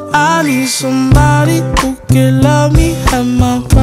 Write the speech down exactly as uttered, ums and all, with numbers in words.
I need somebody who can love me at my